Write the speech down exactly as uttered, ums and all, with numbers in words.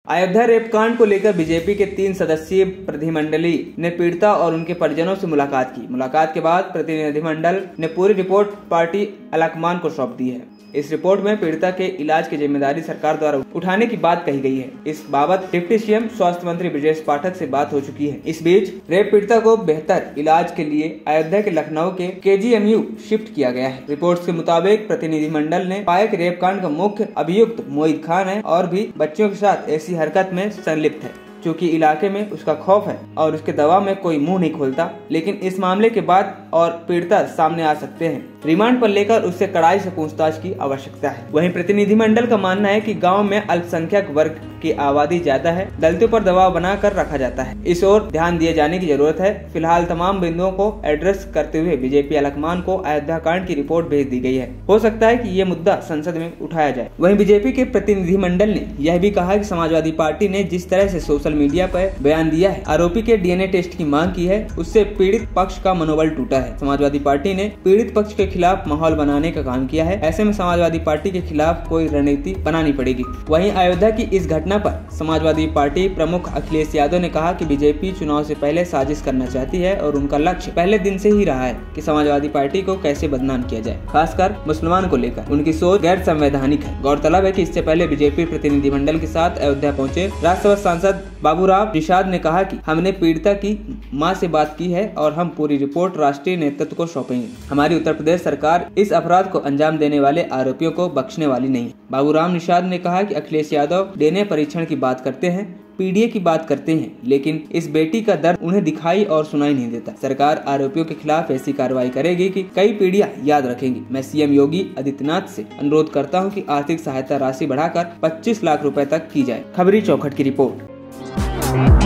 Ayodhya rape कांड को लेकर बीजेपी के तीन सदस्यीय प्रतिनिधिमंडली ने पीड़िता और उनके परिजनों से मुलाकात की। मुलाकात के बाद प्रतिनिधिमंडल ने पूरी रिपोर्ट पार्टी आलाकमान को सौंप दी है। इस रिपोर्ट में पीड़िता के इलाज की जिम्मेदारी सरकार द्वारा उठाने की बात कही गई है। इस बाबत डिप्टी सीएम स्वास्थ्य मंत्री ब्रजेश पाठक से बात हो चुकी है। इस बीच रेप पीड़िता को बेहतर इलाज के लिए अयोध्या के लखनऊ के केजीएमयू शिफ्ट किया गया है। रिपोर्ट्स के मुताबिक प्रतिनिधिमंडल ने पाया कि रेप कांड का मुख्य अभियुक्त मोहित खान है और भी बच्चियों के साथ ऐसी हरकत में संलिप्त है। चूँकि इलाके में उसका खौफ है और उसके दवा में कोई मुंह नहीं खोलता, लेकिन इस मामले के बाद और पीड़िता सामने आ सकते हैं। रिमांड पर लेकर उससे कड़ाई से पूछताछ की आवश्यकता है। वहीं प्रतिनिधिमंडल का मानना है कि गांव में अल्पसंख्यक वर्ग की आबादी ज्यादा है, दलितों पर दबाव बनाकर रखा जाता है। इस ओर ध्यान दिए जाने की जरूरत है। फिलहाल तमाम बिंदुओं को एड्रेस करते हुए बीजेपी आलाकमान को अयोध्या कांड की रिपोर्ट भेज दी गई है। हो सकता है कि ये मुद्दा संसद में उठाया जाए। वहीं बीजेपी के प्रतिनिधिमंडल ने यह भी कहा कि समाजवादी पार्टी ने जिस तरह से सोशल मीडिया पर बयान दिया है, आरोपी के डीएनए टेस्ट की मांग की है, उससे पीड़ित पक्ष का मनोबल टूटा है। समाजवादी पार्टी ने पीड़ित पक्ष के खिलाफ माहौल बनाने का काम किया है। ऐसे में समाजवादी पार्टी के खिलाफ कोई रणनीति बनानी पड़ेगी। वहीं अयोध्या की इस घटना पर समाजवादी पार्टी प्रमुख अखिलेश यादव ने कहा कि बीजेपी चुनाव से पहले साजिश करना चाहती है और उनका लक्ष्य पहले दिन से ही रहा है कि समाजवादी पार्टी को कैसे बदनाम किया जाए, खासकर मुसलमान को लेकर। उनकी सोच गैर संवैधानिक है। गौरतलब है कि इससे पहले बीजेपी प्रतिनिधिमंडल के साथ अयोध्या पहुंचे राज्यसभा सांसद बाबूराव निषाद ने कहा कि हमने पीड़िता की मां से बात की है और हम पूरी रिपोर्ट राष्ट्रीय नेतृत्व को सौंपेंगे। हमारी उत्तर प्रदेश सरकार इस अपराध को अंजाम देने वाले आरोपियों को बख्शने वाली नहीं। बाबूराव निषाद ने कहा कि अखिलेश यादव डीएनए परीक्षण की बात करते हैं, पीडीए की बात करते हैं, लेकिन इस बेटी का दर्द उन्हें दिखाई और सुनाई नहीं देता। सरकार आरोपियों के खिलाफ ऐसी कार्रवाई करेगी कि कई पीढ़ियां याद रखेंगी। मैं सीएम योगी आदित्यनाथ से अनुरोध करता हूं कि आर्थिक सहायता राशि बढ़ाकर पच्चीस लाख रुपए तक की जाए। खबरी चौखट की रिपोर्ट।